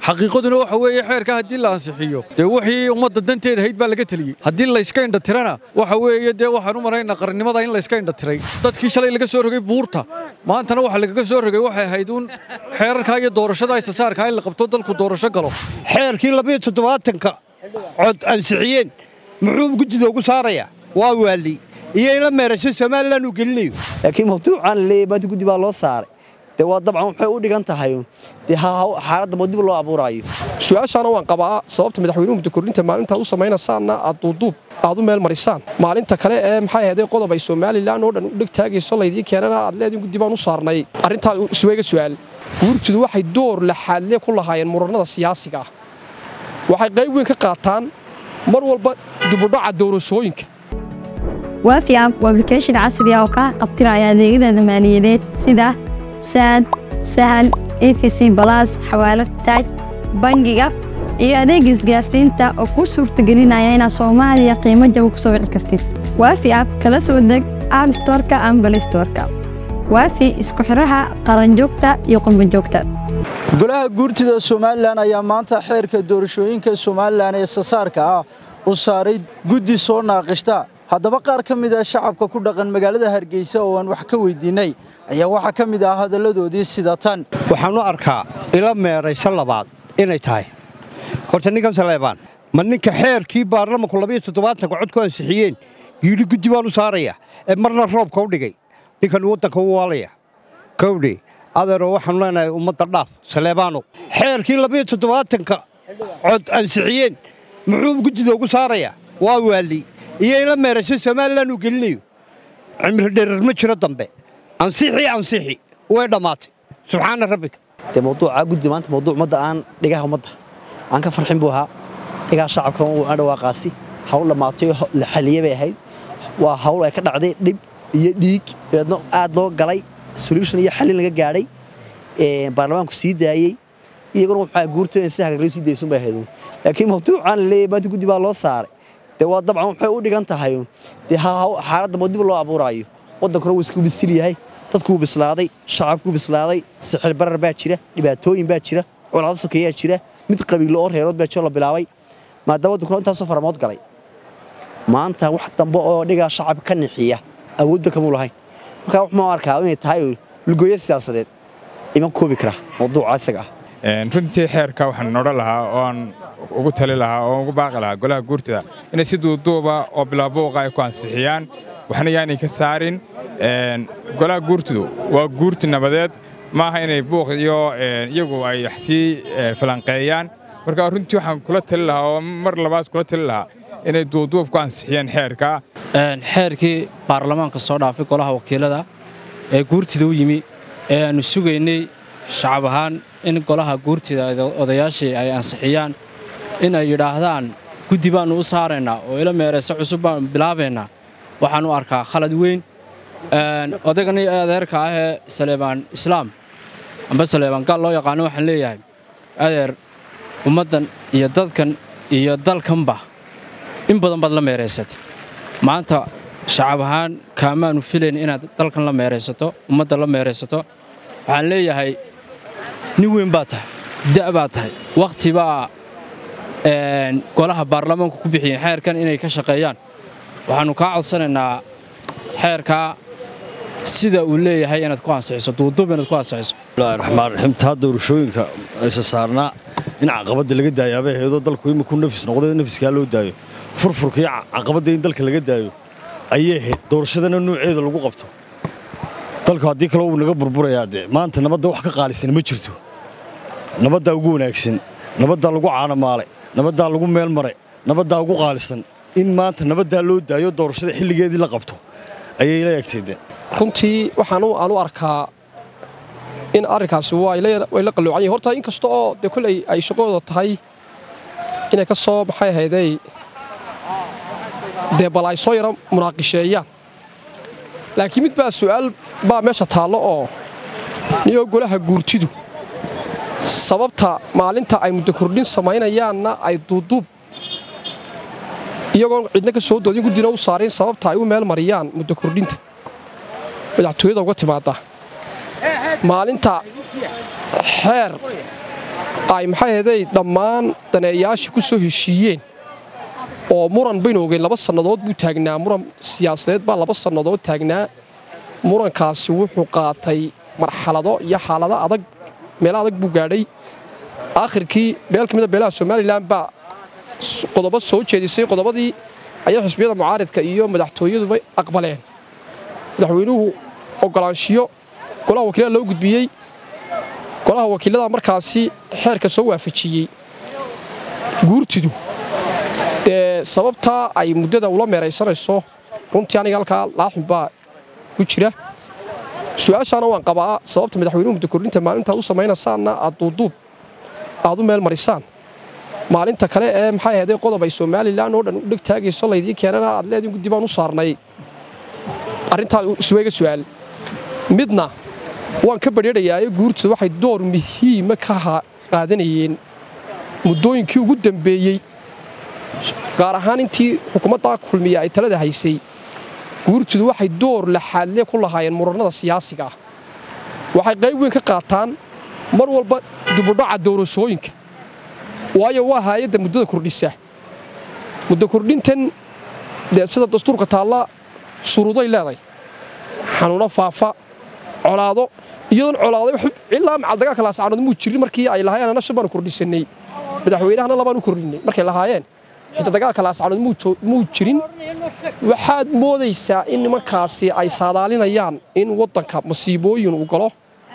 xaqiiqaduna waxa weeye xeerka haddii la ansixiyo dee wixii ummadda danteeda hayd baa laga taliyey haddii la iska indha tirana waxa weeye dee waxaan u maraynaa qarannimada in la iska indha tiray dadkii shalay laga soo rogay buurta maantana waxa lagaga soo rogay waxay ahayd uun xeerarka iyo doorashada isasaarka in la qabto dalku doorasho galo xeerkii 72-ka cod ansixiyeen muxuu guddiga ugu saarayaa waa waali iyo ila meerasho Soomaaliland u gelinayo laakiin mawduucan leeyahay guddi baa loo saaray waa dabcan waxay u dhigan tahay xaaladda dib loo abuurayo su'aashaana waan qabaa sababta madaxweynuhu muddo kordhinta maalinta uu sameynaysaana aad u meel marisaan maalinta kale ee maxay ahayd qodob ay Soomaaliland oo dhan u dhig taagayso laydii keenana aad leedin guddi baan u saarnay arinta isweega su'aal guurtidu waxay door la xaadle ku lahaayeen muranada siyaasiga waxay qayb weyn ka qaataan mar walba dib u dhaca doorashooyinka وافي اب وابلكيشن عصري oo ka qabtiraya adeegyada maaliyadeed sida SAD sahal EFC Plus xawaalad taaj bangiga iyo adeeg isgaarsiinta oo ku suurtagelinaya in Soomaaliya qiimo jaban ku soo wici kartid وافي اب kala soo deg App Store-ka ama Play Store-ka وافي isku xiraha qaran joogta iyo qurban joogta golaha guurtida Soomaaliland ayaa maanta xeerka doorashooyinka Soomaaliland ee sasaarka ah u saaray guddi soo naaqishta haddaba qaar ka mid ah shacabka ku dhaqan magaalada Hargeysa oo aan wax ka weydiinay ayaa waxa ka mid ah hadaladoodii sida tan waxaan u arkaa ila meeraysan labaad inay tahay horta ninkan Saleebaan ma ninka xeerkii baarlamaanku 72-ka cod ku ansixiyeen yiri guddi baan u saaraya ee marna roobka u dhigay ninkan wadanka u waalaya kowdi adeero waxaan leenahay ummadda dhaaf Saleebaano xeerkii 72-ka cod ansixiyeen muxuu guddiga ugu saaraya waa waali iyo ila meerasho Soomaaliland u gelinayo cimri dheer ma jiro dambe ansixi way dhamaatay subxaana rabbika mawduuca guddi maanta mawduuc ummadda aan dhigaha ummadda aan ka farxin buu ahaa dhigaha shacabka uu dhawaaqaasi hawl dhamaatay la xaliyay bay ahayd waa hawl ay ka dhacday dhib iyo dhiig iyadoo aad loo galay solution iyo xalin laga gaaray baarlamaanku sii daayay iyaguna waxa guurteen si hagaagay sii deeysan bay ahayd laakiin mawduucan leeyahay guddi baa loo saaray waa dabcan waxay u dhigan tahay xaaladda dib loo abuurayo wadankuna wuu isku bisil yahay dadku bislaaday shacabku bislaaday sixir barar baa jira dhibaatooyin baa jira colaado sokeeyaa jira mid qabiilo oo reerood baa jiro la bilaabay maadaama wadankuna intaas faramood galay maanta wax dambe oo dhiga shacab ka nixiya awoodda kama lahayn marka wax ma arkaa inay tahay lugooyo siyaasadeed iman koobi kara mawduuca isaga runtii xeerka waxaan noqon lahaa oo aan ugu tali lahaa oo ugu baaqi lahaa golaha guurtida inay si duuduuba oo bilaabuuqa ay ku ansixiyaan waxna yaanay ka saarin golaha guurtidu waa guurti nabadeed maaha inay buuq iyo iyagu ay xsii falanqeeyaan marka runtii waxaan kula tali lahaa oo mar labaad kula tali lahaa inay duuduub ku ansixiyaan xeerka xeerkii baarlamaanka soo dhaafay golaha wakiilada ee guurtida u yimi ee aanu sugaynay shacab ahaan in golaha guurtida odayaashii ay ansixiyaan in ay yidhaahdaan guddi baanu u saaraynaa oo ila meerayso cusub baan bilaabaynaa waxaan u arkaa khalad weyn odagani adeerka ah ee Saleebaan Islaam amba Saleebaan gaal loo yaqaan waxaan leeyahay adeer ummadan iyo dadkan iyo dalkanba in badan bad la meeraysat maanta shacab ahaan kaamaanu filayn inaad dalkan la meeraysato ummadda la meeraysato waxaan leeyahay nin weyn baa tahay da' baa tahay waqti baa golaha baarlamaanku ku bixiyeen xeerkan inay ka shaqeeyaan waxaanu ka codsanaynaa xeerka sida uu leeyahay inaad ku ansixiso duuduub inaad ku ansixiso Bismillahir Rahmaanir Rahiim taa doorashooyinka ay saarnaa in caqabada laga daayaabay heedo dalku imku nafis noqday nafiska loo daayo furfurkii caqabada in dalka laga daayo ayay doorashadana nooceeda lagu qabto dalka hadii kale uu naga burburayaa maanta nabadda wax ka qaalisan ma jirto nabadda ugu wanaagsan nabadda lagu caanamaalay nabadda lagu meel maray nabadda ugu qaalisan in maanta nabadda loo daayo doorashada xilligeedii la qabto ayay la yagtay runtii waxaan u arkaa in arrinkaasi way la qalloocay horta in kasta oo de kulay ay shaqooda tahay inay ka soo baxay hayday de bal ay soo yara munaaqisheeyaan laakiin mid baa su'aal baa meesha taalo oo niyo golaha guurtidu sababta maalinta ay muddo kordhin samaynayaanna ay duuduub iyagoo cidna ka soo doodin guddina u saareen sababta ay u meel mariyaan muddo kordhinta madaxtooyada uga timaada maalinta xeer ay maxay ahayd dhammaan daneeyaashii ku soo heshiiyeen oo muran baynu ogeyn 2 sannadood buu taagnaa muran siyaasadeed baa 2 sannadood taagnaa murankaasi wuxuu qaatay marxalado iyo xaalado adag meel adag buu gaadhay aakhirkii beel kamid ah beelaha Soomaaliland baa qodobo soo jeedisay qodobadii ayaa xisbiyada mucaaradka iyo madaxtooyadu bay aqbaleen madaxweynuhu ogolaanshiyo golaha wakiilada loo gudbiyey golaha wakiilada markaasi xeerka soo waafajiyey guurtidu sababta ay muddada ula meeraysanayso runtii aniga halkaa laaxin baa ku jira su'aashaana waan qabaa sababta madaxweynuhu muddo kordhinta maalinta u sameynaysaana aad u meel marisaan maalinta kale ee maxay ahayd qodob ay Soomaaliland oo dhan u dhig taagayso laydii keenana aad leedin guddi baan u saarnay arintaa su'aaga su'aal midna waan ka badheerayaa guurtu waxay door muhiim ka qaadanayeen muddooyinkii ugu dambeeyay gaar ahaan intii xukuumadda kulmiye ay talada haysay guurtu waxay door la xalle ku lahaayeen muranada siyaasiga ah waxay qayb weyn ka qaataan mar walba dib u dhaca doorashooyinka waayo waa hay'adda muddada kordhisa muddo kordhintan sida dastuurka taala shuruuday leedahay xanuuna faafa colaado iyadoon colaaday ilaa macal dagaalka la saarnad muu jirin markii ay lahaayeen anna shabaan kordhisanay madaxweynahana labaan u kordhinay markay lahaayeen inta dagaalka la saarnad muu jirin waxaad moodaysaa in nimankaasi ay saadaalinayaan in wadanka masiibooyin uu galo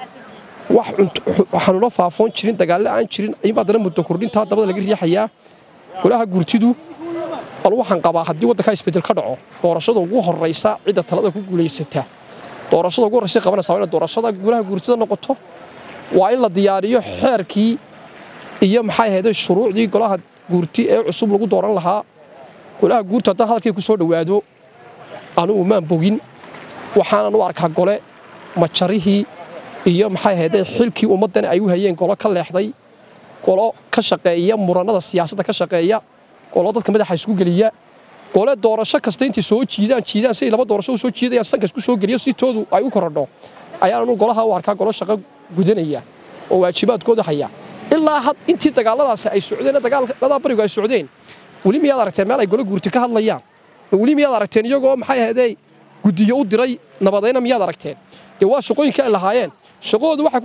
wax xanuuna faafoon jirin dagaal aan jirin ayba dana muddo kordhinta dabada laga riixayaa golaha guurtidu waxaan qabaa haddii wadanka isbedel ka dhaco doorashada ugu horeysa cid talada ku guuleysata doorashada ugu horeysa qabanaysa in doorashada golaha guurtida noqoto waa in la diyaariyo xeerkii iyo maxay ahayd shuruucdii golaha guurti ee cusub lagu dooran lahaa golaha guurta hadda halkay ku soo dhawaado anigu maan bogin waxaan u arkaa gole majarihii iyo maxay ahayd xilkii ummadan ay u hayeen golo ka leexday golo ka shaqeeya muranada siyaasadda ka shaqeeya golo dadka madaxa isku geliya gole doorasho kasta intii soo jiidaan si laba doorasho soo jiidayaan sanka isku soo geliyo si toodu ay u korodho ayaanu golaha u arkaa golo shaqo gudanaya oo waajibaadkooda haya ilaa had intii dagaaladaas ay socdeen dagaalada bariga ay socdeen wali miyaad aragteen meel ay golo guurti ka hadlayaan wali miyaad aragteen iyagoo maxay ahayd gudiyo u diray nabadayna miyaad aragteen waa shaqooyinka ay lahaayeen shaqoodu waxay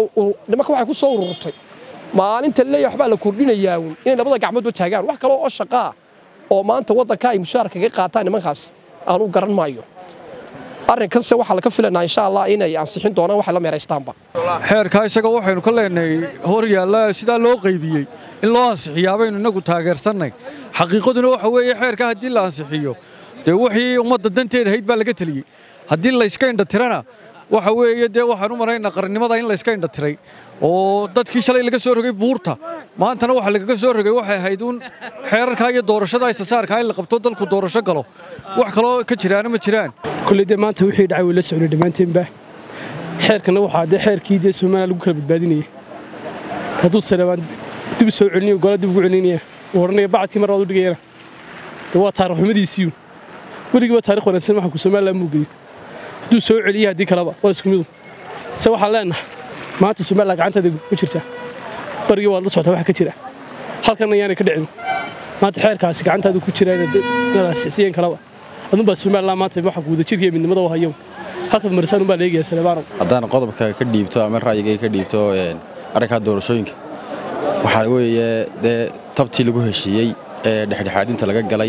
ku soo ururtay maalinta leeyahay waxba la kordhinayaa in labada gacmood taagaan wax kale oo shaqo oo maanta wadanka ay mushaar kaga qaataan nimankaas aanu garan maayo arrinkan se waxa la ka filanaa insha Allah inay ansixin doonaan wax la meeraystaanba xeerka isaga waxaynu ka leenahay hor yaalla sida loo qaybiyay in loo ansixiyaa baynu inagu taageersanay xaqiiqaduna waxa weeye xeerka haddii la ansixiyo wixii ummadda danteeda hayd baa laga taliyay haddii la iska indha tirana waxa weeye waxaan u maraynaa qarannimada in la iska indha tiray oo dadkii shalay laga soo rogay buurta maantana waxa laga soo rogay waxay ahayd xeerarka iyo doorashada isasaarka in la qabto dalku doorasho galo wax kale ka jiraan ma jiraan kulliday maanta wixii dhacay la socday dhamaanteedba xeerkana waxa xeerkii Soomaaliya lagu kala badbaadinayay hadduu Salebaan dib soo celinayo gola dib ugu celinaya warnay bacadkii mar wada dhigayna waa taariikh xumadiisii weligiiba taariikh wanaagsan waxa ku Soomaaliya muugay hadduu soo celiyo haddii kaleba waa isku mid se waxaan leenahay maanta Soomaaliya gacanteeda ku jirta barigi waa la socota wax ka jira halkan ayaan ka dhicin maanta xeerkaasi gacanteeda ku jira inay siiyeen kalaba adun baa Soomaaliya maanta waxa guud jirkii midnimada oo hayo halka marisaan baa leeyahay Salebaan haddaan qodobka ka dhiibto ama ra'yiga ka dhiibto arrinka doorashooyinka waxa weeye tabtii lagu heshiiyay dhexdhexaadinta laga galay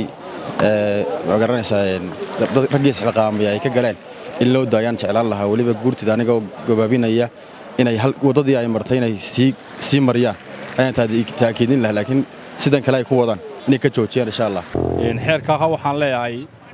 ma garanaysaa ragiis xilqaamay ay ka galeen in loo daayaan jeclaan lahaa waliba guurtida aniga gobaabinaya inay wadadii ay martay inay si mariyaan ayaan taakiidin lahaa laakiin sidan kale ay ku wadaan inay ka joojiyaan insha Allah xeerka waxaan leeyahay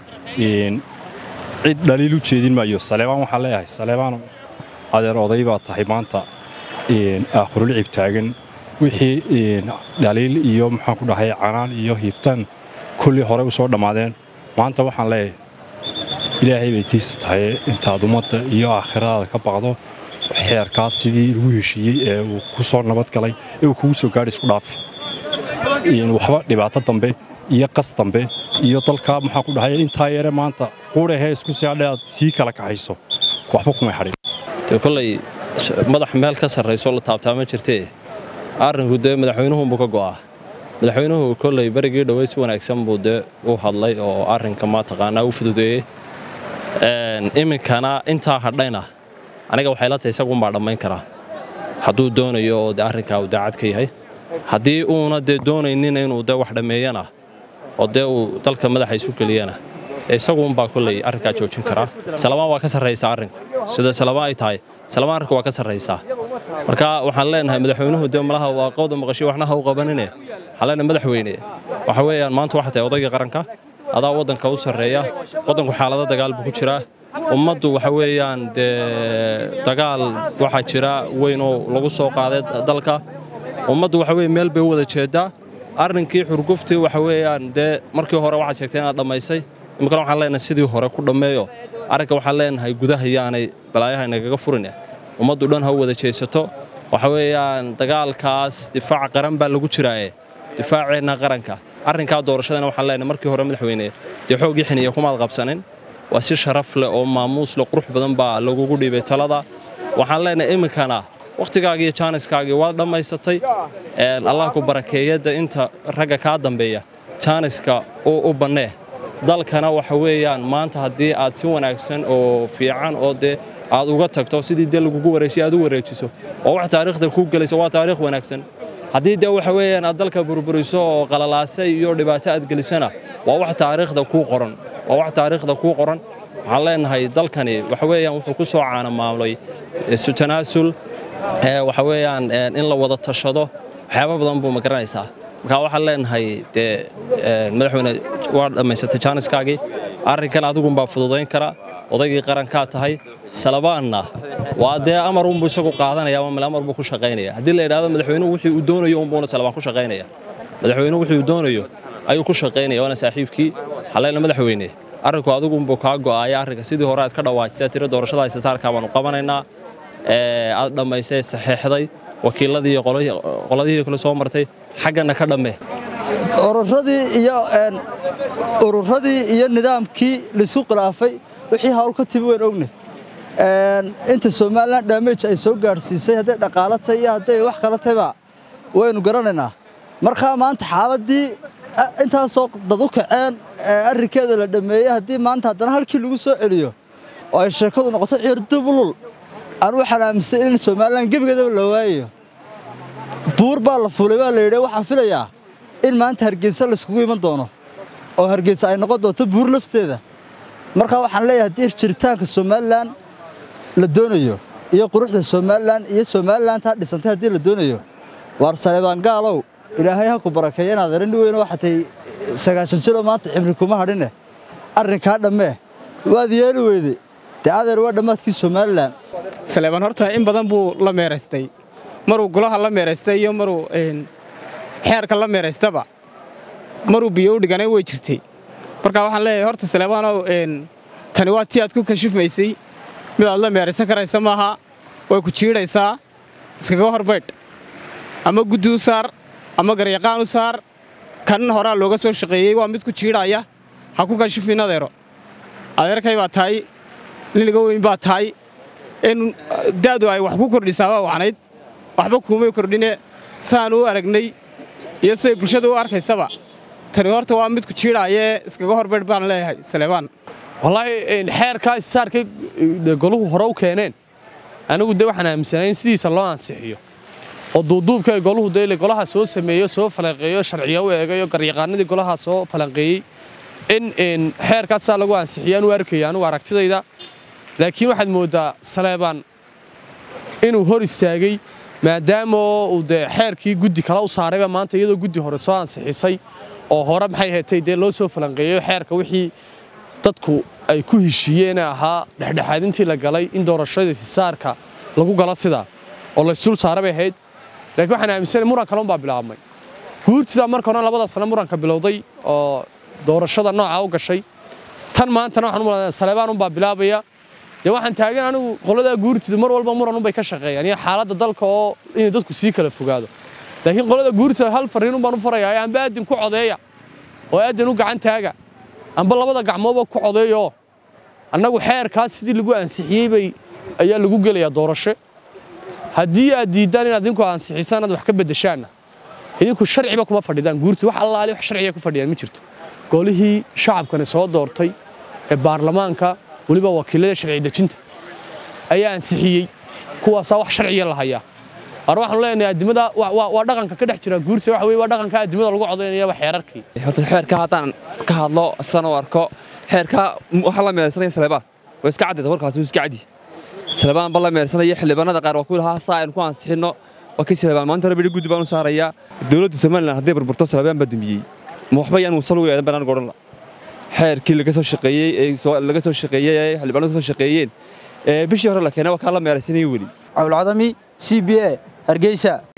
cid dhaliil u jeedin maayo Salebaan waxaan leeyahay Salebaan adeer oday baa tahay maanta aakhirul cib taagan wixii dhaliil iyo maxaan ku dhahay canaan iyo hiiftaan kulli hore u soo dhamaadeen maanta waxaan leeyahay ilaahay bay tiisa tahay intaad ummadda iyo aakhirada ka baqdo xeerkaas sidii lagu heshiiyey ee uu ku soo nabad galay ee uu kugu soo gaadhay isku dhaaf waxba dhibaato dambe iyo qas dambe iyo dalka maxaa ku dhahay inta yare maanta quurehe isku sii adheed sii kala kaxayso waxba kuma xarin kulay madax meel ka sarreyso la taabtaa ma jirtee arrinku dee madaxweynuhu buu ka go'aa madaxweynuhu kolley barigii dhaweyd si wanaagsan buu dee u hadlay oo arrinka ma taqaanaa u fududeeyey iminkana intaa hadhayna aniga waxay la tahay isagu baa dhammayn karaa hadduu doonayo oo dee arrinkaa uu daacad ka yahay haddii uuna dee doonaynin inuu dee wax dhammeeyana oo dee uu dalka madaxa isu geliyana isagu baa kolley arrinkaa joojin karaa salabaan waa ka sarraysaa arrinku sida salabaan ay tahay salabaan arrinku waa ka sarraysaa marka waxaan leenahay madaxweynuhu dee malaha waa qowda maqashiyo waxna ha u qabanine waxaan leenahay madaxweyne waxa weeyaan maanta waxa tahay odayga qaranka adaa waddanka u sarreeya waddanku xaalado dagaal buu ku jiraa ummaddu waxa weeyaan dee dagaal waxaa jira weyn oo lagu soo qaaday dalka ummaddu waxa weeye meel bay u wada jeedaa arrinkii xurguftii waxa weeyaan dee markii hore waxaad sheegtay inaad dhammaysay imikana waxaan leenahay sidii hore ku dhammeeyo arrinka waxaan leenahay gudaha yaanay balaayaha inagaga furin ummaddu dhan ha u wada jeesato waxa weeyaan dagaalkaas difaac qaran baa lagu jiraaye difaaceenna qaranka arrinkaa doorashadana waxaan leenahay markii hore madaxweyne dee xoogii xiniya kumaad qabsanin waa si sharaf leh oo maamuus leh qurux badan baa lagugu dhiibay talada waxaan leenahay iminkana wakhtigaagii iyo jaaniskaagii waad dhammaysatay allah ku barakeeyada inta ragga kaa dambeeya jaaniska u bannee dalkana waxa weeyaan maanta haddii aad si wanaagsan oo fiican oo dee aad uga tagto sidii dee lagugu wareejiyo aad u wareejiso oo wax taariikhda kuu gelayso waa taariikh wanaagsan haddii dee waxa weeyaan aad dalka burburiso oo qalalaasay iyo dhibaato aad gelisana waa wax taariikhda kuu qoran waxaan leenahay dalkani waxa weeyaan wuxuu ku soo caanamaamlay isu tanaasul waxa weeyaan in la wada tashado waxyaabo badan buu ma garanaysaa marka waxaan leenahay dee madaxweyne waa dhammaysatay jaaniskaagii arrinkan adigunbaa fududayn kara odaygii qarankaa tahay salabaanna waa dee amar unbuu isagu qaadanaya ama meel amar buu ku shaqaynaya haddii la yidhaahdo madaxweynuhu wixii uu doonayo unbuuna salabaan ku shaqaynaya madaxweynuhu wixii uu doonayo ayuu ku shaqaynaya waana saaxiibkii halleena madaxweyne arrinku adigunbuu kaa go'aaya arrinka sidii hore aad ka dhawaajisay tiro doorashada haysasaarkaa baanu qabanaynaa aad dhammaysay saxeexday wakiiladii iyo qoladihii kale soo martay xaggana ka dhammee ururadii iyo nidaamkii laisku khilaafay wixii hawl ka timi weyn ogne inta Soomaaliland damage ay soo gaarsiisay haday dhaqaale tahay iyo haday wax kale tahayba waynu garanaynaa marka maanta xaaladii inta soo dad u kaceen arrinkeeda la dhameeyay hadii maanta haddana halkii lagu soo celiyo oo ay sheekadu noqoto cirdubulul aan waxaan aaminsan in Soomaaliland gebigeeda la waayo buur baa la fulay baa la yidhi waxaan filayaa in maanta Hargeysa la iskugu iman doono oo Hargeysa ay noqon doonto buur lafteeda marka waxaan leeyahay haddii jiritaanka Soomaaliland la doonayo iyo quruxda Soomaaliland iyo Soomaaliland ta dhisantay haddii la doonayo war Salebaan gaalow ilaahay ha ku barakeeyo inaad arin weyn waxatay 9 jiro maanta cimri kuma hadhine arrinka dhammee waad yeeli weyday adeer waa dhamaadkii Soomaaliland Salebaan horta in badan buu la meeraystay maruu golaha la meeraystay iyo maruu xeerka la meeraystaba maruu biyo u dhiganay way jirtay marka waxaan leeyahay horta Salebaan oo tani waa tii aad ku kashifmaysay mid aad la meeraysan karaysa maaha way ku jiidaysaa iskaga horbayd ama guddi u saar ama garyaqaan u saar kan horaa looga soo shaqeeyey waa mid ku jiidaya ha ku kashifin adeerkay baa tahay liliga weyn baa tahay in daadu ay wax ku kordhisaa waa wacnayd waxba kuumay kordhine saan u aragnay iyo say bulshada u arkaysaba tani horta waa mid ku jiidaya iskaga horbayd baan leeyahay Salebaan wallahi xeerka isaarkay goluhu hore u keeneen anigu de waxaan aaminsanayn sidiisa loo ansixiyo oo duuduubka goluhu de golaha soo sameeyo soo falanqeeyo sharciyo u eegayo garyaqaanadii golaha soo falanqeeyay in xeerkaas lagu ansixiyaan u arkayaan u aragtidayda laakiin waxaad moodaa Salebaan inuu hor istaagay maadaama uu de xeerkii guddi kala u saaray maanta iyadoo guddi hore soo ansixisay oo hore maxay heetay de loo soo falanqeeyo xeerka wixii dadku ay ku heshiiyeen ahaa dhexdhexaadintii la galay in doorashada saarka lagu galo sida oo la sul saaray ahayd laakiin waxaan aaminsanahay muran kale baa bilaabmay guurtida markana labada sano muranka bilowday oo doorashada nooca u gashay tan maantana waxaan u maleynayaa Salebaan baa bilaabaya waxaan taagan anigu qolada guurtida mar walba muran bay ka shaqeeyaan iyo xaaladda dalka oo in dadku sii kala fogaado laakiin qolada guurtida hal fariin baan u farayaa aan baadin ku codeeya oo aadin u gacan taaga amba labada gacmood ku codeeyo annagu xeerkaas sidii lagu ansixiyay bay ayaa lagu gelayaa doorasho haddii aad diiddaan inaad idinku ansixisaan aad wax ka beddeshaanna idinku sharciba kuma fadhidaan guurti wax allaali wax sharciya ku fadhiyaan ma jirto golihii shacabkani soo doortay ee baarlamaanka weliba wakiilada sharci dejinta ayaa ansixiyey kuwaasaa wax sharciya la hayaa ar waxaan leenahay adimada waa dhaqanka ka dhex jira guurti waxa weeye waa dhaqanka adimada lagu codeynaya wax xeerarkii horta xeerka haddaan ka hadlo san oo arko xeerka waxa la meelsanaya Saleebaan way iska cadda warkaas uu iska caddi Saleebaan bal la meelsanaya xildhibaanada qaar waa ku lahaa saayn ku ansixino waa ka Saleebaan maanta rabbi guddi baan u saaraya dawladda Soomaaliland haddii burburto Saleebaan baa dumiyay ma waxba yaan uu salweeyay banaan goran la xeerkii laga soo shaqeeyay xildhibaanadu soo shaqeeyeen bishii hore la keenay waa ka la meelsanay wali Cabdul Cadami CBA Hargeysa